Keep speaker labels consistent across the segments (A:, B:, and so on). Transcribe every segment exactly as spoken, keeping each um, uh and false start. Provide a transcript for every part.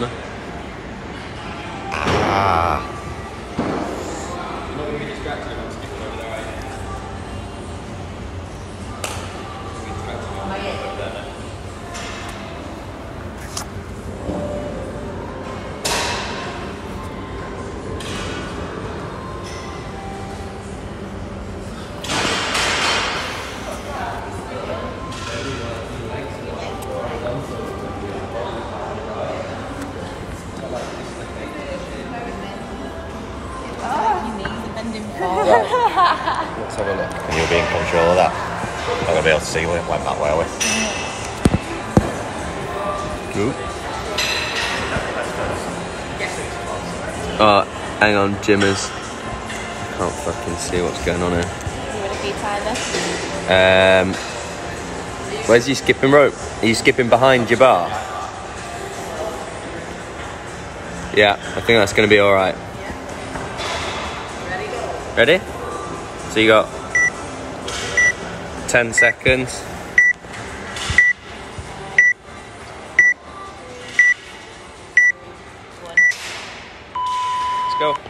A: Ah. Let's have a look. And you'll be in control of that. I'm going to be able to see when it went that way, are we? Ooh. Oh, hang on, Jimmers. I can't fucking see what's going on here.
B: You would have beat Tyler.
A: Um, where's your skipping rope? Are you skipping behind your bar? Yeah, I think that's going to be alright. Ready? So you got ten seconds. Let's go.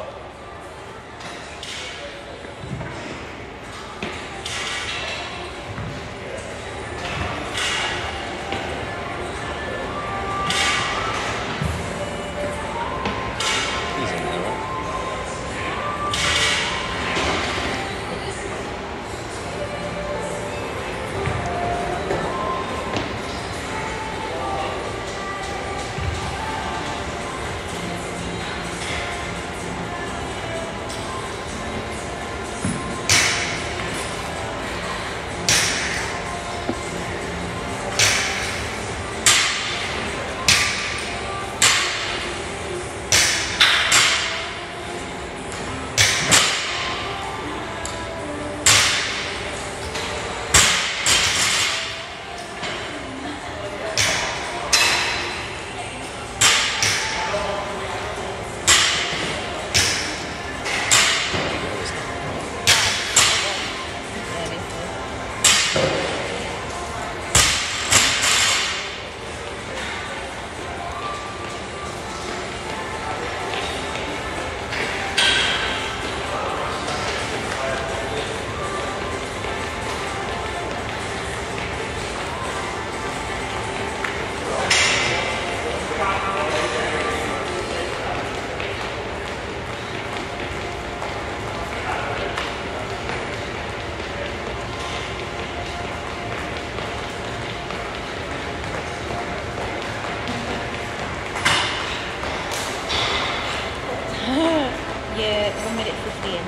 B: Yeah, one minute fifteen.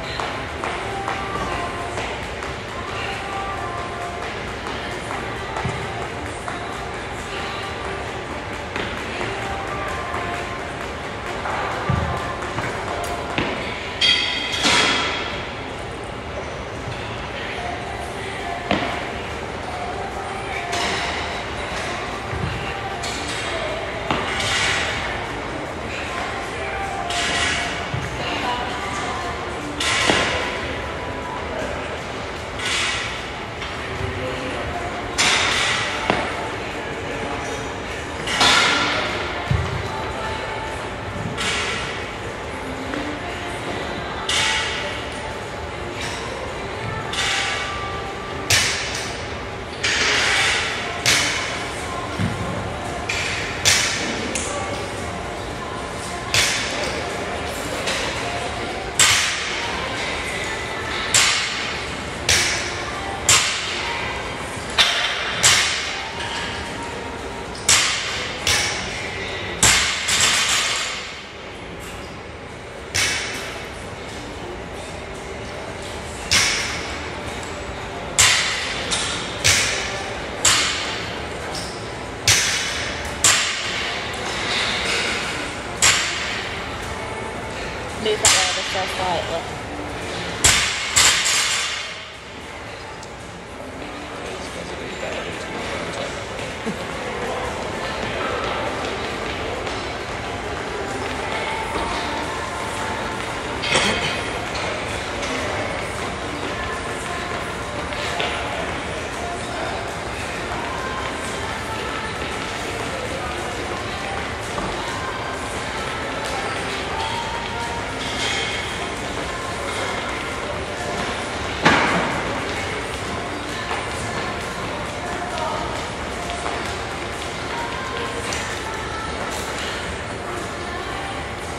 B: Move that way, this first right, look.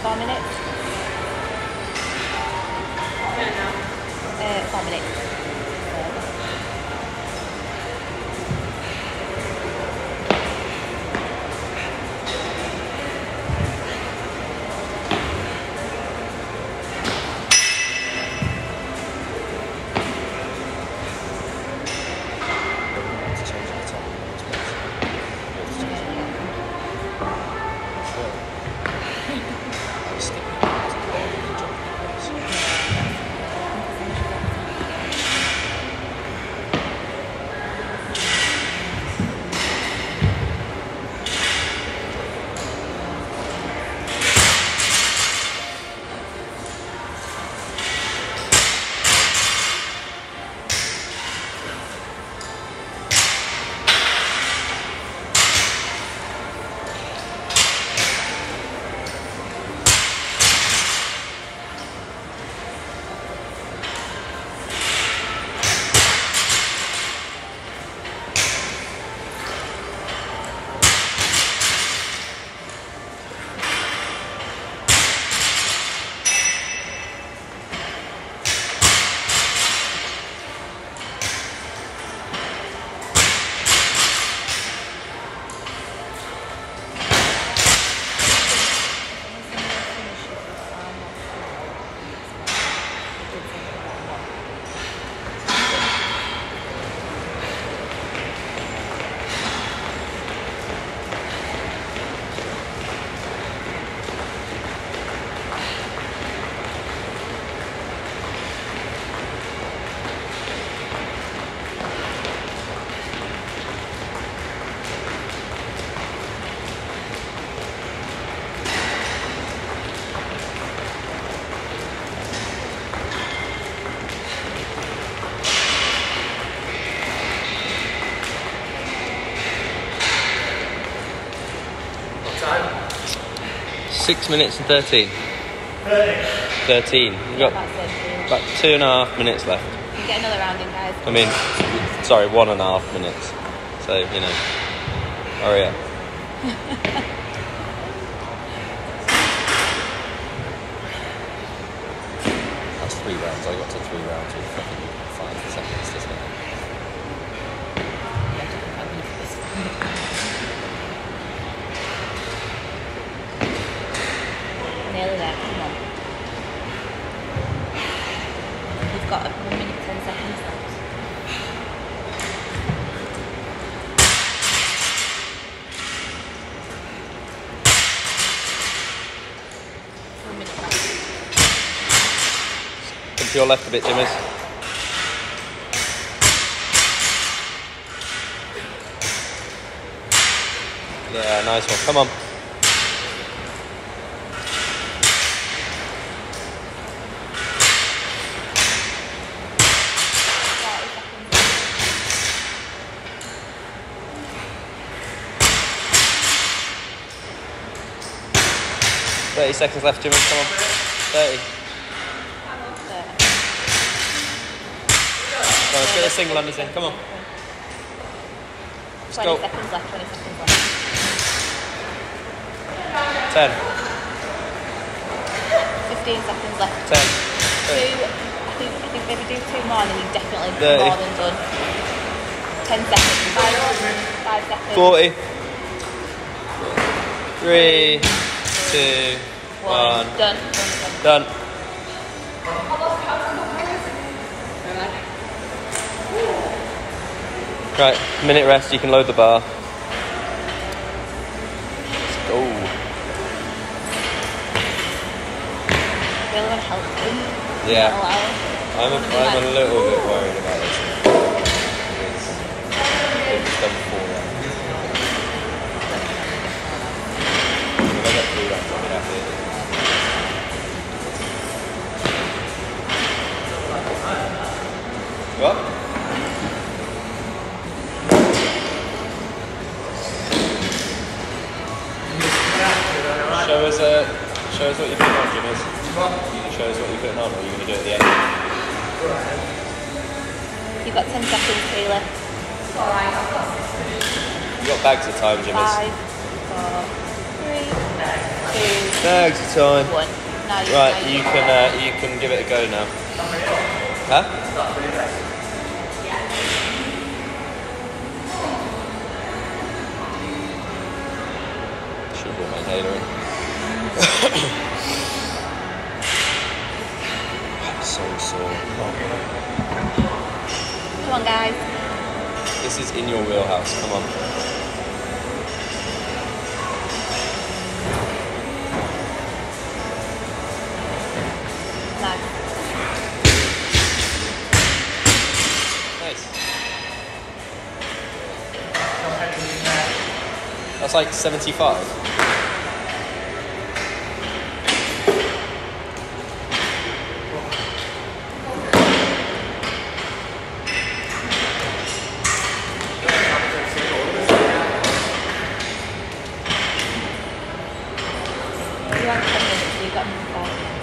B: Four minutes. Uh, four minutes.
C: Six minutes and thirteen. Thirteen. We've got about two and a half minutes left.
B: You can get another round in, guys.
C: I mean, sorry, one and a half minutes. So, you know, hurry up.
A: That's three rounds. I got to three rounds with fucking five seconds, doesn't it?
B: Nearly there, come on. You've got a one minute, ten seconds left. One minute left.
C: Come to your left a bit, Jimmers. Yeah, nice one. Come on. thirty seconds left, Jimmy. Come on. thirty. Go on, let's get the single unders in. Come on. Let's
B: twenty
C: go.
B: seconds left, twenty seconds left.
C: ten.
B: fifteen seconds left.
C: ten.
B: Two, I think, I think maybe do two more and then you're definitely
C: thirty.
B: more than done. ten seconds. Five, five seconds.
C: forty. three. two.
B: One.
C: one.
B: Done.
C: Done. Right, minute rest, you can load the bar. Let's go.
B: Really want to help you.
C: Yeah.
B: Not allowed.
C: I'm a, I'm a little bit worried about this one. Because it's done four rounds. If I get three rounds, I'll be happy. What? Show us, uh, show us what you're putting on, Jimmers. You can show us what you're putting on, or are you going to do it at the end?
B: You've got ten seconds, Taylor.
C: You've got bags of time, Jimmers.
B: Five, four, three, two,
C: Bags of time.
B: One. Now you,
C: Right,
B: now
C: you can uh, you can give it a go now. Huh? Should have brought my inhaler in. I'm so sore.
B: Come on, guys.
C: This is in your wheelhouse. Come on.
B: Nice.
C: Nice. That's like seventy-five.
B: You have ten minutes, you've got another five minutes.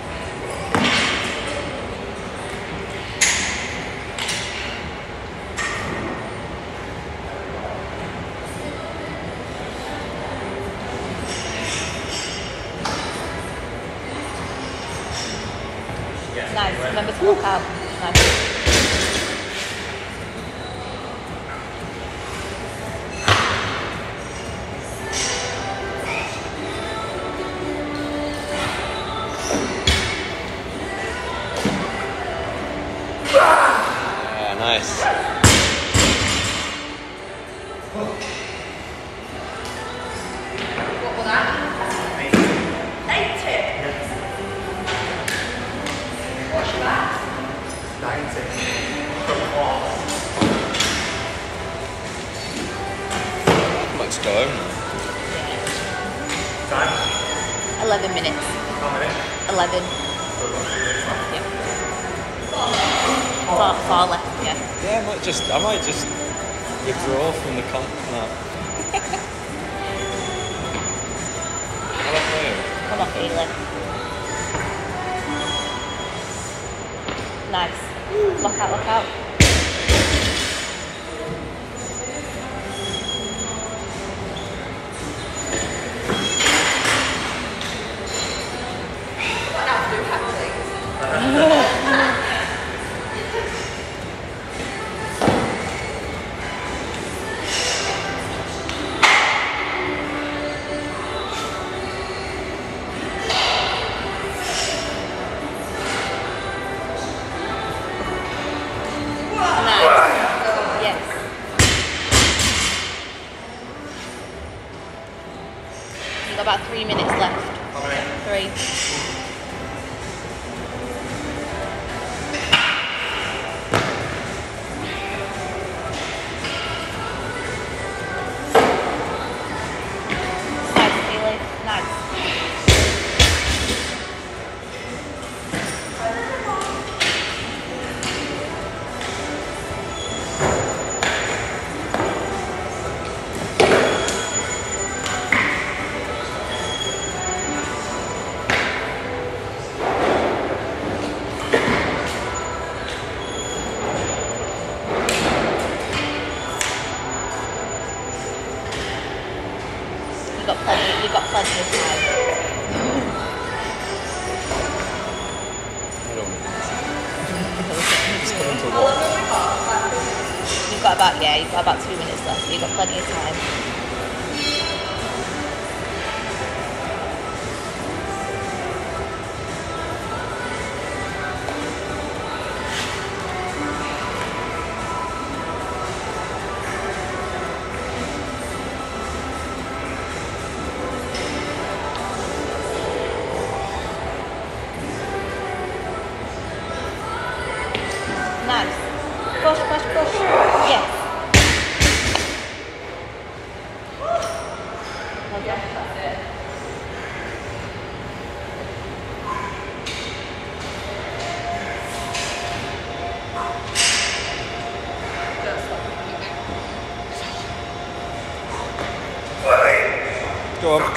B: Nice. Remember to walk out. Nice.
C: Yeah, nice.
B: What was that? eighty. What's that?
C: Let's go home now.
B: Eleven minutes. Eleven. Yeah. Far, far left, yeah.
C: Yeah, I might just I might just withdraw from the comp now.
B: Come on, Keelan. Nice. Look out, look out. You've got about three minutes left. Three. Nice, Haley. Nice. You've got plenty, you've got plenty of time. You've got about, yeah, you've got about two minutes left, so you've got plenty of time. Nice. Push, push, push. Yes. Well done. That's it.
C: Go on.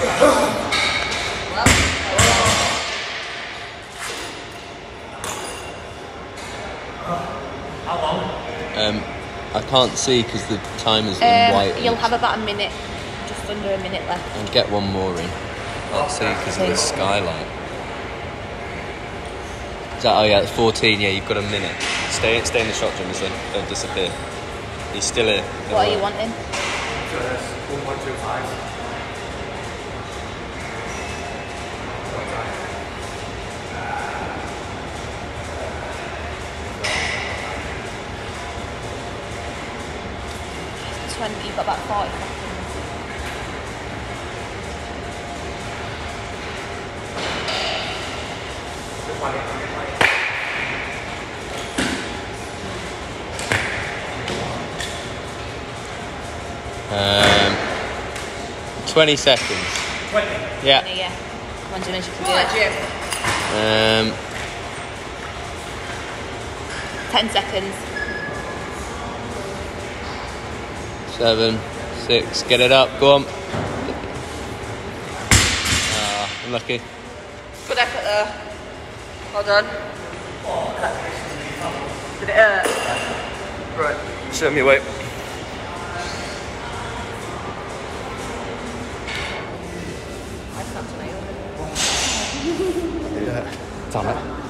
C: Um, I can't see because the timer's in
B: Um,
C: white.
B: you'll have about a minute, just under a minute left.
C: And get one more in. Can't see because of the skylight. Is that, oh yeah, it's fourteen. Yeah, you've got a minute. Stay, stay in the shot, Jimison. Don't disappear. He's still here.
B: What are you wanting?
D: one point two five.
B: twenty, you've got about forty seconds.
C: Um, twenty seconds.
D: twenty.
C: Yeah.
B: Yeah. One minute you can do
D: Right,
B: it.
D: Jim.
C: Um,
B: Ten seconds.
C: seven, six. Get it up. Go on. Ah, unlucky.
D: Good effort there. Well done. Did it hurt?
C: Right. Show me your weight.
B: I snapped a nail.
A: Damn it.